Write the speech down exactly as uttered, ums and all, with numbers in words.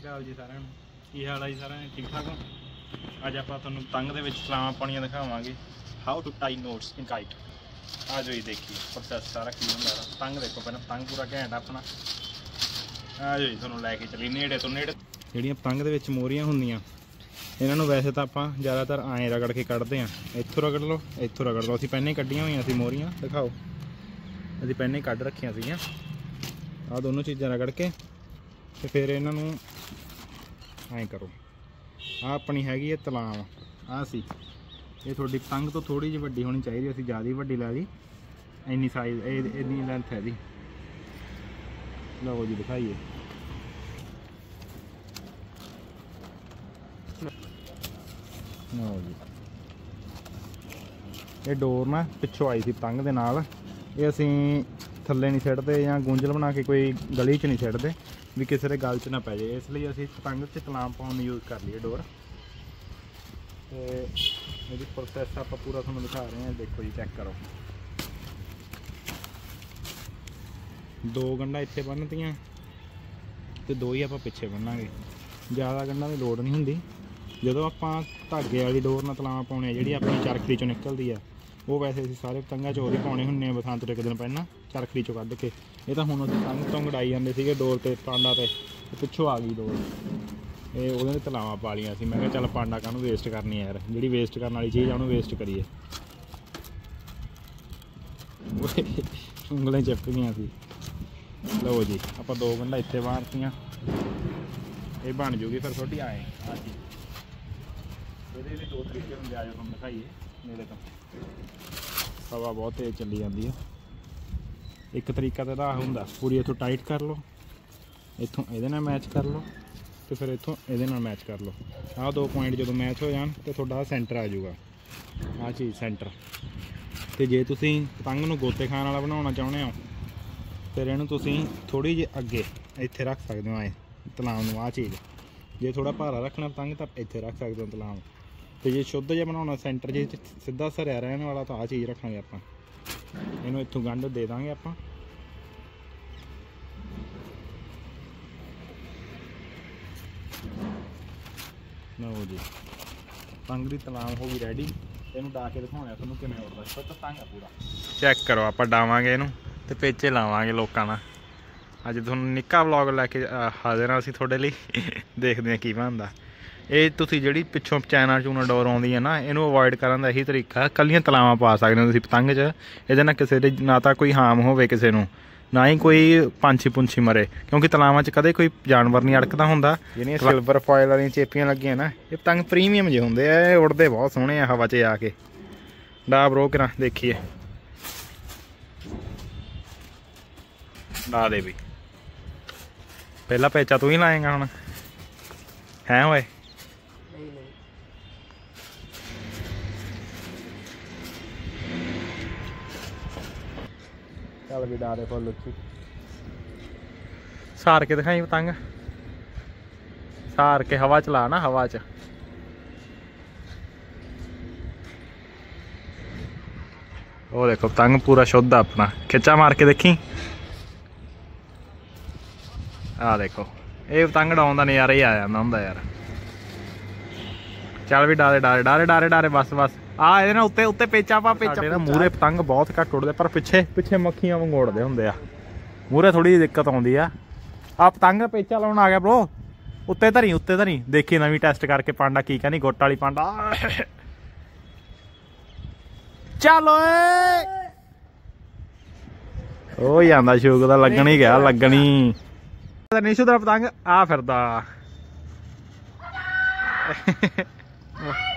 अकाल जी सारिਆਂ ਨੂੰ ਕੀ ਹਾਲ ਹੈ ਜੀ ਸਾਰਿਆਂ ਨੇ ठीक ठाक हो ਅੱਜ ਆਪਾਂ ਤੁਹਾਨੂੰ ਪਤੰਗ ਦੇ ਵਿੱਚ ਸਲਾਮਾਂ ਪਾਉਣੀਆਂ ਦਿਖਾਵਾਂਗੇ how to tie knots in kite आ जाओ जी देखिए प्रोसैस सारा की होंदा है पतंग देखो पहले पतंग पूरा घैंट अपना आ जाओ जी ਤੁਹਾਨੂੰ ਲੈ ਕੇ ਚੱਲੀ ਨੇੜੇ ਤੋਂ ਨੇੜੇ ਜਿਹੜੀਆਂ ਪਤੰਗ ਦੇ ਵਿੱਚ ਮੋਰੀਆਂ ਹੁੰਦੀਆਂ ਇਹਨਾਂ ਨੂੰ ਵੈਸੇ ਤਾਂ ਆਪਾਂ ਜ਼ਿਆਦਾਤਰ ਐਂ ਰਗੜ ਕੇ ਕੱਢਦੇ ਆਂ ਇੱਥੋਂ ਰਗੜ ਲਓ ਇੱਥੋਂ ਰਗੜ ਲਓ ਅਸੀਂ ਪਹਿਲਾਂ ਹੀ ਕੱਢੀਆਂ ਹੋਈਆਂ ਸੀ ਮੋਰੀਆਂ ਦਿਖਾਓ ਅਸੀਂ ਪਹਿਲਾਂ ਹੀ ਕੱਢ ਰੱਖੀਆਂ ਸੀਗੀਆਂ ਆਹ ਦੋਨੋਂ ਚੀਜ਼ਾਂ ਰਗੜ ਕੇ ਤੇ ਫਿਰ ਇਹਨਾਂ ਨੂੰ ਐਂ ਕਰੋ ਆ ਆਪਣੀ ਹੈਗੀ ਹੈ ਤਲਾਮ ਆ ਸੀ ਇਹ ਤੁਹਾਡੀ ਪਤੰਗ ਤੋਂ ਥੋੜੀ ਜਿਹੀ ਵੱਡੀ ਹੋਣੀ ਚਾਹੀਦੀ ਅਸੀਂ ਜ਼ਿਆਦਾ ਹੀ ਵੱਡੀ ਲਾ ਲਈ ਇੰਨੀ ਸਾਈਜ਼ ਇਹ ਇੰਨੀ ਲੈਂਥ ਹੈ ਇਹਦੀ ਲਓ ਜੀ ਦਿਖਾਈਏ ਲਓ ਜੀ ਇਹ ਡੋਰ ਨਾ ਪਿੱਛੋਂ ਆਈ ਸੀ ਪਤੰਗ ਦੇ ਨਾਲ ਇਹ ਅਸੀਂ ਥੱਲੇ ਨਹੀਂ ਸਿੱਟਦੇ ਜਾਂ ਗੁੰਝਲ ਬਣਾ ਕੇ ਕੋਈ ਗਲੀ 'ਚ ਨਹੀਂ ਸਿੱਟਦੇ ਵੀ ਕਿਸੇ ਦੇ ਗਲ 'ਚ ਨਾ ਪੈ ਜਾਏ ਇਸ ਲਈ ਅਸੀਂ ਪਤੰਗ 'ਚ ਤਲਾਮ ਪਾਉਣ ਨੂੰ ਯੂਜ਼ ਕਰ ਲਈਏ ਡੋਰ ਤੇ ਇਹਦੀ ਪ੍ਰੋਸੈਸ ਆਪਾਂ ਪੂਰਾ ਤੁਹਾਨੂੰ ਦਿਖਾ ਰਹੇ ਹਾਂ ਦੇਖੋ ਜੀ ਚੈੱਕ ਕਰੋ ਦੋ ਗੰਢਾਂ ਇੱਥੇ ਬੰਨ੍ਹਤੀਆਂ ਤੇ ਦੋ ਹੀ ਆਪਾਂ ਪਿੱਛੇ ਬੰਨਾਂਗੇ ਜ਼ਿਆਦਾ ਗੰਢਾਂ ਦੀ ਲੋੜ ਨਹੀਂ ਹੁੰਦੀ ਜਦੋਂ ਆਪਾਂ ਧਾਗੇ ਵਾਲੀ ਡੋਰ ਨਾਲ ਤਲਾਮ ਪਾਉਣੇ ਆ ਜਿਹੜੀ ਆਪਣੀ ਚਰਖੜੀ 'ਚੋਂ ਨਿਕਲਦੀ ਆ ਉਹ ਵੈਸੇ ਅਸੀਂ ਸਾਰੇ ਪਤੰਗਾਂ 'ਚ ਉਹਦੀ ਪਾਉਣੇ ਹੁੰਦੇ ਆ ਬਸੰਤ ਤੋਂ ਇੱਕ ਦਿਨ ਪਹਿਲਾਂ ਚਰਖੜੀ 'ਚੋਂ ਕੱਢ ਕੇ ਇਹ ਤਾਂ ਹੁਣ ਅਸੀਂ ਪਤੰਗ ਤੋਂ ਉਡਾਈ ਜਾਂਦੇ ਸੀਗੇ ਡੋਰ 'ਤੇ ਪਾਂਡਾ 'ਤੇ ਪਿੱਛੋਂ ਆ ਗਈ ਡੋਰ ਇਹ ਉਹਦੇ 'ਤੇ ਤਲਾਵਾਂ ਪਾ ਲਈਆਂ ਸੀ ਮੈਂ ਕਿਹਾ ਚੱਲ ਪਾਂਡਾ ਕਾਹਨੂੰ ਵੇਸਟ ਕਰਨੀ ਯਾਰ ਜਿਹੜੀ ਵੇਸਟ ਕਰਨ ਵਾਲੀ ਚੀਜ਼ ਆ ਉਹਨੂੰ ਵੇਸਟ ਕਰੀਏ ਉਂਗਲਾਂ ਚਿਪਕ ਗਈਆਂ ਸੀ ਲਓ ਜੀ ਆਪਾਂ ਦੋ ਗੰਢਾਂ ਇੱਥੇ ਮਾਰਤੀਆਂ ਇਹ ਬਣ ਜੂਗੀ ਫਿਰ ਛੋਟੀ ਆਏ ਆ ਜੀ ਇਹਦੇ ਵੀ ਦੋ ਤਰੀਕੇ ਹੁੰਦੇ ਆ ਜੋ ਤੁਹਾਨੂੰ ਦਿਖਾਈਏ ਨੇੜੇ ਤੋਂ ਹਵਾ ਬਹੁਤ ਤੇਜ਼ ਚੱਲੀ ਜਾਂਦੀ ਆ ਇੱਕ ਤਰੀਕਾ ਤਾਂ ਇਹਦਾ ਹੁੰਦਾ ਪੂਰੀ ਇੱਥੋਂ ਟਾਈਟ ਕਰ ਲਓ ਇੱਥੋਂ ਇਹਦੇ ਨਾਲ ਮੈਚ ਕਰ ਲਓ ਤੇ ਫਿਰ ਇੱਥੋਂ ਇਹਦੇ ਨਾਲ ਮੈਚ ਕਰ ਲਓ ਆਹ ਦੋ ਪੁਆਇੰਟ ਜਦੋਂ ਮੈਚ ਹੋ ਜਾਣ ਤੇ ਤੁਹਾਡਾ ਸੈਂਟਰ ਆ ਜਾਊਗਾ ਆਹ ਚੀਜ਼ ਸੈਂਟਰ ਤੇ ਜੇ ਤੁਸੀਂ ਪਤੰਗ ਨੂੰ ਗੋਤੇ ਖਾਣ ਵਾਲਾ ਬਣਾਉਣਾ ਚਾਹੁੰਦੇ ਹੋ ਫਿਰ ਇਹਨੂੰ ਤੁਸੀਂ ਥੋੜ੍ਹੀ ਜਿਹੀ ਅੱਗੇ ਇੱਥੇ ਰੱਖ ਸਕਦੇ ਹੋ ਐਂ ਤਲਾਮ ਨੂੰ ਆਹ ਚੀਜ਼ ਜੇ ਥੋੜ੍ਹਾ ਭਾਰਾ ਰੱਖਣਾ ਪਤੰਗ ਤਾਂ ਇੱਥੇ ਰੱਖ ਸਕਦੇ ਹੋ ਤਲਾਮ ਤੇ ਜੇ ਸ਼ੁੱਧ ਜਿਹਾ ਬਣਾਉਣਾ ਸੈਂਟਰ ਜੇ ਸਿੱਧਾ ਸਰਿਆ ਰਹਿਣ ਵਾਲਾ ਤਾਂ ਆਹ ਚੀਜ਼ ਰੱਖਾਂਗੇ ਆਪਾਂ ਇਹਨੂੰ ਇੱਥੋਂ ਗੰਢ ਦੇ ਦਾਂਗੇ ਆਪਾਂ ਲਓ ਜੀ ਪਤੰਗ ਦੀ ਤਲਾਮ ਹੋ ਗਈ ਰੈਡੀ ਇਹਨੂੰ ਡਾ ਕੇ ਦਿਖਾਉਣਾ ਤੁਹਾਨੂੰ ਕਿਵੇਂ ਉੜਦਾ ਛੋਟਾ ਪਤੰਗ ਆ ਪੂਰਾ ਚੈੱਕ ਕਰੋ ਆਪਾਂ ਡਾਵਾਂਗੇ ਇਹਨੂੰ ਤੇ ਪੇਚੇ ਲਾਵਾਂਗੇ ਲੋਕਾਂ ਨਾਲ ਅੱਜ ਤੁਹਾਨੂੰ ਨਿੱਕਾ ਵਲੌਗ ਲੈ ਕੇ ਹਾਜ਼ਰ ਹਾਂ ਅਸੀਂ ਤੁਹਾਡੇ ਲਈ ਦੇਖਦੇ ਹਾਂ ਕੀ ਬਣਦਾ ਇਹ ਤੁਸੀਂ ਜਿਹੜੀ ਪਿੱਛੋਂ ਚਾਈਨਾ ਚੂਨਾ ਡੋਰ ਆਉਂਦੀ ਹੈ ਨਾ ਇਹਨੂੰ ਅਵੋਇਡ ਕਰਨ ਦਾ ਇਹੀ ਤਰੀਕਾ ਇਕੱਲੀਆਂ ਤਲਾਵਾਂ ਪਾ ਸਕਦੇ ਹੋ ਤੁਸੀਂ ਪਤੰਗ 'ਚ ਇਹਦੇ ਨਾਲ ਕਿਸੇ ਦੇ ਨਾ ਤਾਂ ਕੋਈ ਹਾਰਮ ਹੋਵੇ ਕਿਸੇ ਨੂੰ ਨਾ ਹੀ ਕੋਈ ਪੰਛੀ ਪੁੰਛੀ ਮਰੇ ਕਿਉਂਕਿ ਤਲਾਵਾਂ 'ਚ ਕਦੇ ਕੋਈ ਜਾਨਵਰ ਨਹੀਂ ਅੜਕਦਾ ਹੁੰਦਾ ਜਿਹੜੀਆਂ ਸਿਲਵਰ ਫੋਇਲ ਵਾਲੀਆਂ ਚੇਪੀਆਂ ਲੱਗੀਆਂ ਨਾ ਇਹ ਪਤੰਗ ਪ੍ਰੀਮੀਅਮ ਜਿਹੇ ਹੁੰਦੇ ਆ ਇਹ ਉੜਦੇ ਬਹੁਤ ਸੋਹਣੇ ਆ ਹਵਾ 'ਚ ਆ ਕੇ ਡਾ ਬਰੋ ਕਰਾਂ ਦੇਖੀਏ ਡਾ ਦੇ ਵੀ ਪਹਿਲਾ ਪੇਚਾ ਤੂੰ ਹੀ ਲਾਏਗਾ ਹੁਣ ਹੈ ਓਏ ਚੱਲ ਵੀ ਡਾ ਦੇ ਫੁੱਲ ਉੱਚੀ ਸਾਰ ਕੇ ਦਿਖਾਈ ਪਤੰਗ ਸਾਰ ਕੇ ਹਵਾ ਚਲਾ ਨਾ ਹਵਾ 'ਚ ਉਹ ਦੇਖੋ ਪਤੰਗ ਪੂਰਾ ਸ਼ੁੱਧ ਆਪਣਾ ਖਿੱਚਾ ਮਾਰ ਕੇ ਦੇਖੀ ਆਹ ਦੇਖੋ ਇਹ ਪਤੰਗ ਡਾਉਣ ਦਾ ਨਜ਼ਾਰਾ ਹੀ ਆ ਜਾਂਦਾ ਹੁੰਦਾ ਯਾਰ ਚੱਲ ਵੀ ਡਾਰੇ ਡਾਰੇ ਡਾਰੇ ਡਾਰੇ ਡਾਰੇ ਬਸ ਬਸ ਆ ਇਹਦੇ ਨਾਲ ਉੱਤੇ ਉੱਤੇ ਪੇਚਾ ਪਾ ਪੇਚਾ ਨਾ ਮੂਹਰੇ ਪਤੰਗ ਬਹੁਤ ਘੱਟ ਉੱਡਦੇ ਪਰ ਪਿੱਛੇ ਪਿੱਛੇ ਮੱਖੀਆਂ ਵਾਂਗ ਉੱਡਦੇ ਹੁੰਦੇ ਆ ਮੂਹਰੇ ਥੋੜੀ ਜਿਹੀ ਦਿੱਕਤ ਆਉਂਦੀ ਆ ਆ ਪਤੰਗ ਪੇਚਾ ਲਾਉਣ ਆ ਗਿਆ ਬਰੋ ਉੱਤੇ ਧਰੀ ਉੱਤੇ ਧਰੀ ਦੇਖੀ ਨਵੀਂ ਟੈਸਟ ਕਰਕੇ ਪਾਂਡਾ ਕੀ ਕਹਿੰਦੀ ਗੁੱਟ ਵਾਲੀ ਪਾਂਡਾ ਚੱਲ ਓਏ ਉਹ ਜਾਂਦਾ ਸ਼ੌਕ ਦਾ ਲੱਗਣ ਹੀ ਗਿਆ ਲੱਗਣੀ ਨਿਸ਼ੂ ਦਾ ਪਤੰਗ ਆ ਫਿਰਦਾ